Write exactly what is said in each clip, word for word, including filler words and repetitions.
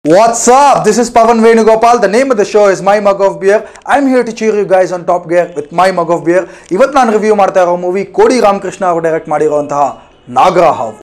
What's up? This is Pavan Venugopal. The name of the show is My Mug of Beer. I'm here to cheer you guys on top gear with My Mug of Beer. ಇವತ್ತು ನಾನು review ಮಾಡ್ತಾ ಇರೋ movie ಕೋಡಿ ರಾಮಕೃಷ್ಣ ಅವರು direct ಮಾಡಿರುವಂತಹ ನಾಗರಹಾವು.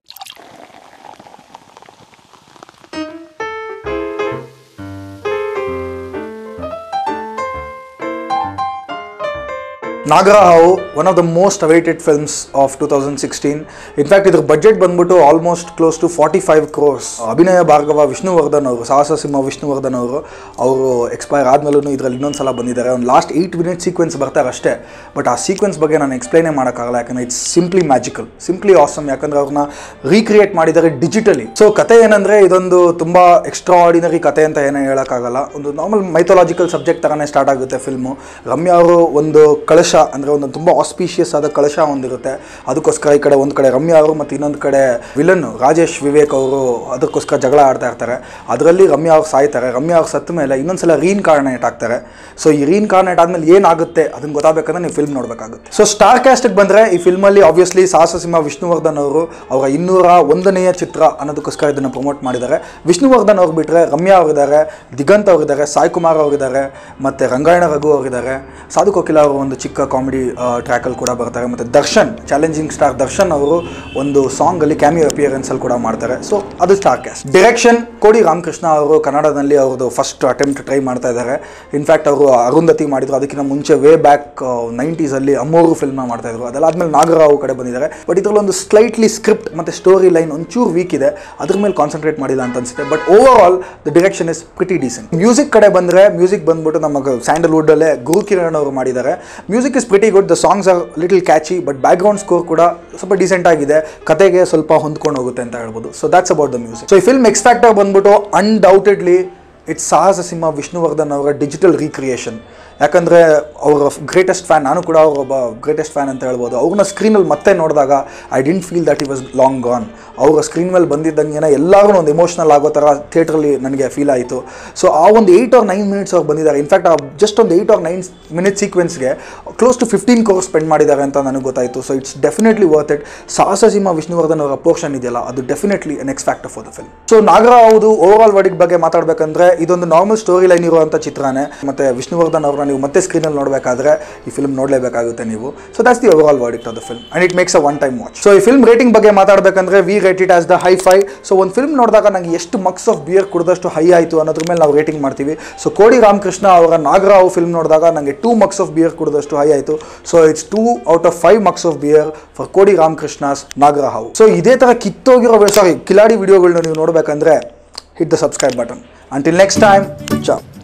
Nagarahavu, one of the most awaited films of two thousand sixteen. In fact, idr budget ಬಂದ್ಬಿಟ್ಟು almost close to forty-five crores. ಅಭಿನಯ ಭಾರ್ಗವ ವಿಷ್ಣುವರ್ಧನ್ ಅವರು ಸಾಹಸ ಸಿಂಹ ವಿಷ್ಣುವರ್ಧನ್ ಅವರು ಅವರು ಎಕ್ಸ್ಪೈರ್ ಆದ್ಮೇಲೂ ಇದರಲ್ಲಿ ಇನ್ನೊಂದು ಸಲ ಬಂದಿದ್ದಾರೆ. ಒಂದು ಲಾಸ್ಟ್ ಏಯ್ಟ್ ಮಿನಿಟ್ ಸೀಕ್ವೆನ್ಸ್ ಬರ್ತಾರೆ ಅಷ್ಟೇ. ಬಟ್ ಆ ಸೀಕ್ವೆನ್ಸ್ ಬಗ್ಗೆ ನಾನು ಎಕ್ಸ್ಪ್ಲೈನೇ ಮಾಡೋಕ್ಕಾಗಲ್ಲ, ಯಾಕಂದರೆ it's simply magical, simply awesome. ಯಾಕಂದರೆ ಅವ್ರನ್ನ ರೀಕ್ರಿಯೇಟ್ ಮಾಡಿದ್ದಾರೆ ಡಿಜಿಟಲಿ. ಸೊ ಕತೆ ಏನಂದರೆ ಇದೊಂದು ತುಂಬ ಎಕ್ಸ್ಟ್ರಾ ಆರ್ಡಿನರಿ ಕತೆ ಅಂತ ಏನೇ ಹೇಳೋಕ್ಕಾಗಲ್ಲ. ಒಂದು ನಾರ್ಮಲ್ ಮೈಥಾಲಜಿಕಲ್ ಸಬ್ಜೆಕ್ಟ್ ಥರನೇ ಸ್ಟಾರ್ಟ್ ಆಗುತ್ತೆ ಫಿಲ್ಮು. ರಮ್ಯಾ ಅವರು ಒಂದು ಕಳಶ ಅಂದರೆ ಒಂದು ತುಂಬ ಆಸ್ಪೀಷಿಯಸ್ ಆದ ಕಳಶ ಹೊಂದಿರುತ್ತೆ. ಅದಕ್ಕೋಸ್ಕರ ಈ ಕಡೆ ಒಂದು ಕಡೆ ರಮ್ಯಾ ಅವರು ಮತ್ತು ಇನ್ನೊಂದು ಕಡೆ ವಿಲನ್ ರಾಜೇಶ್ ವಿವೇಕ್ ಅವರು ಅದಕ್ಕೋಸ್ಕರ ಜಗಳ ಆಡ್ತಾ ಇರ್ತಾರೆ. ಅದರಲ್ಲಿ ರಮ್ಯಾ ಅವ್ರು ಸಾಯ್ತಾರೆ. ರಮ್ಯಾ ಅವ್ರು ಸತ್ತ ಮೇಲೆ ಇನ್ನೊಂದ್ಸಲ ರೀಇನ್ಕಾರ್ನೇಟ್ ಆಗ್ತಾರೆ. ಸೊ ಈ ರೀಇನ್ಕಾರ್ನೇಟ್ ಆದಮೇಲೆ ಏನಾಗುತ್ತೆ ಅದನ್ನು ಗೊತ್ತಾಗಬೇಕಂದ್ರೆ ನೀವು ಫಿಲ್ಮ್ ನೋಡಬೇಕಾಗುತ್ತೆ. ಸೊ ಸ್ಟಾರ್ ಕ್ಯಾಸ್ಟಿಗೆ ಬಂದರೆ ಈ ಫಿಲ್ಮಲ್ಲಿ ಆಬ್ವಿಯಸ್ಲಿ ಸಾಹಸ ಸಿಂಹ ವಿಷ್ಣುವರ್ಧನ್ ಅವರು ಅವರ ಇನ್ನೂರ ಒಂದನೆಯ ಚಿತ್ರ ಅನ್ನೋದಕ್ಕೋಸ್ಕರ ಇದನ್ನು ಪ್ರಮೋಟ್ ಮಾಡಿದ್ದಾರೆ. ವಿಷ್ಣುವರ್ಧನ್ ಅವ್ರು ಬಿಟ್ಟರೆ ರಮ್ಯಾ ಅವರಿದ್ದಾರೆ, ದಿಗಂತ್ ಅವರಿದ್ದಾರೆ, ಸಾಯಿ ಕುಮಾರ್ ಅವರಿದ್ದಾರೆ, ಮತ್ತು ರಂಗಾಯಣ ರಘು ಅವರಿದ್ದಾರೆ. ಸಾಧು ಕೋಕಿಲ ಅವರು ಒಂದು ಚಿಕ್ಕ ಕಾಮಿಡಿ ಟ್ರ್ಯಾಕಲ್ಲಿ ಕೂಡ ಬರ್ತಾರೆ. ಮತ್ತು ದರ್ಶನ್, ಚಾಲೆಂಜಿಂಗ್ ಸ್ಟಾರ್ ದರ್ಶನ್ ಅವರು ಒಂದು ಸಾಂಗಲ್ಲಿ ಕ್ಯಾಮಿಯೋ ಅಪಿಯರೆನ್ಸಲ್ಲಿ ಕೂಡ ಮಾಡ್ತಾರೆ. ಸೊ ಅದು star cast. Direction Kodi Ramakrishna ಅವರು ಕನ್ನಡದಲ್ಲಿ ಅವ್ರದ್ದು ಫಸ್ಟ್ ಅಟೆಂಪ್ಟ್ ಟ್ರೈ ಮಾಡ್ತಾ ಇದ್ದಾರೆ. ಇನ್ಫ್ಯಾಕ್ಟ್ ಅವರು ಅರುಂಧತಿ ಮಾಡಿದ್ರು, ಅದಕ್ಕಿಂತ ಮುಂಚೆ ವೇ ಬ್ಯಾಕ್ ನೈಂಟೀಸಲ್ಲಿ ಅಮ್ಮೋರು ಫಿಲ್ಮ್ನ ಮಾಡ್ತಾಯಿದ್ರು. ಅದೆಲ್ಲಾದ್ಮೇಲೆ ನಾಗರಹಾವು ಕಡೆ ಬಂದಿದ್ದಾರೆ. ಬಟ್ ಇದರಲ್ಲಿ ಒಂದು ಸ್ಲೈಟ್ಲಿ ಸ್ಕ್ರಿಪ್ಟ್ ಮತ್ತು ಸ್ಟೋರಿ ಲೈನ್ ಒಂಚೂರು ವೀಕ್ ಇದೆ, ಅದ್ರ ಮೇಲೆ ಕಾನ್ಸಂಟ್ರೇಟ್ ಮಾಡಿಲ್ಲ ಅಂತ ಅನಿಸುತ್ತೆ. But overall the direction is pretty decent. Music ಕಡೆ ಬಂದರೆ ಮ್ಯೂಸಿಕ್ ಬಂದ್ಬಿಟ್ಟು ನಮ್ಮ ಸ್ಯಾಂಡಲ್ವುಡ್ಡಲ್ಲೇ ಗುರು ಕಿರಣ್ ಅವರು ಮಾಡಿದ್ದಾರೆ. Music is pretty good. The songs are little catchy, but background score ಕೂಡ ಸ್ವಲ್ಪ ಡಿಸೆಂಟ್ ಆಗಿದೆ, ಕತೆಗೆ ಸ್ವಲ್ಪ ಹೊಂದ್ಕೊಂಡು ಹೋಗುತ್ತೆ ಅಂತ ಹೇಳ್ಬೋದು. So that's about the music. So ಈ ಫಿಲ್ಮ್ ಎಕ್ಸ್ ಫ್ಯಾಕ್ಟರ್ ಬಂದ್ಬಿಟ್ಟು ಅನ್ಡೌಟೆಡ್ಲಿ ಇಟ್ಸ್ ಸಾಹಸ ಸಿಂಹ ವಿಷ್ಣುವರ್ಧನ್ ಅವರ ಡಿಜಿಟಲ್ ರೀಕ್ರಿಯೇಷನ್. ಯಾಕಂದರೆ ಅವರ ಗ್ರೇಟೆಸ್ಟ್ ಫ್ಯಾನ್, ನಾನು ಕೂಡ ಅವ್ರ ಒಬ್ಬ ಗ್ರೇಟೆಸ್ಟ್ ಫ್ಯಾನ್ ಅಂತ ಹೇಳ್ಬೋದು. ಅವ್ರನ್ನ ಸ್ಕ್ರೀನಲ್ಲಿ ಮತ್ತೆ ನೋಡಿದಾಗ I didn't feel that he was long gone. ಅವರ ಸ್ಕ್ರೀನ್ ಮೇಲೆ ಬಂದಿದ್ದಂಗೆ ಎಲ್ಲರೂ ಒಂದು ಎಮೋಷ್ನಲ್ ಆಗೋ ಥರ ಥಿಯೇಟ್ರಲ್ಲಿ ನನಗೆ ಫೀಲ್ ಆಯಿತು. ಸೊ ಆ ಒಂದು ಏಯ್ಟ್ ಆರ್ ನೈನ್ ಮಿನಿಟ್ಸ್ ಅವ್ರು ಬಂದಿದ್ದಾರೆ. ಇನ್ಫ್ಯಾಕ್ಟ್ ಆ ಜಸ್ಟ್ ಒಂದು ಏಯ್ಟ್ ಆರ್ ನೈನ್ ಮಿನಿಟ್ ಸೀಕ್ವೆನ್ಸ್ಗೆ close to fifteen crores spend ಮಾಡಿದ್ದಾರೆ ಅಂತ ನನಗೆ ಗೊತ್ತಾಯಿತು. So it's definitely worth it. Sahasa Simha Vishnuvardhan ಅವರ ಪೋರ್ಷನ್ ಇದೆಯಲ್ಲ, ಅದು definitely an X factor for the film. So ನಾಗರಹಾವುದು ಓವರ್ ಆಲ್ ವರ್ಡಿಕ್ ಬಗ್ಗೆ ಮಾತಾಡಬೇಕಂದ್ರೆ ಇದೊಂದು ನಾರ್ಮಲ್ ಸ್ಟೋರಿ ಲೈನ್ ಇರುವಂಥ ಚಿತ್ರನೇ. ಮತ್ತು ವಿಷ್ಣುವರ್ಧನ್ ಅವ್ರನ್ನ ನೀವು ಮತ್ತೆ ಸ್ಕ್ರೀನಲ್ಲಿ ನೋಡಬೇಕಾದ್ರೆ ಈ ಫಿಲ್ಮ್ ನೋಡಲೇಬೇಕಾಗುತ್ತೆ ನೀವು. So that's the overall verdict of the film and it makes a one time watch. So ಈ ಫಿಲ್ಮ್ ರೇಟಿಂಗ್ ಬಗ್ಗೆ ಮಾತಾಡಬೇಕಂದ್ರೆ we rate it as the hi fi. So ಒಂದು ಫಿಲ್ಮ್ ನೋಡಿದಾಗ ನನಗೆ ಎಷ್ಟು ಮಗ್ಸ್ ಆಫ್ ಬಿಯರ್ ಕುಡಿದಷ್ಟು high ಆಯಿತು ಅನ್ನೋದ್ರ ಮೇಲೆ ನಾವು ರೇಟಿಂಗ್ ಮಾಡ್ತೀವಿ. ಸೊ ಕೋಡಿ ರಾಮಕೃಷ್ಣ ಅವರ ನಾಗರಹಾವು ಫಿಲ್ಮ್ ನೋಡಿದಾಗ ನನಗೆ ಟೂ ಮಗ್ಸ್ ಆಫ್ ಬಿಯರ್ ಕುಡಿದಷ್ಟು ಹೈ ಆಯಿತು. So it's two out of five mugs of beer for Kodi Ramakrishna's Nagarahavu. So ಇದೇ ಥರ ಕಿತ್ತೋಗಿರೋ ಸಾರಿ ಕಿಲಾಡಿ ವಿಡಿಯೋಗಳನ್ನ ನೀವು ನೋಡಬೇಕಂದ್ರೆ hit the subscribe button. Until next time, ciao.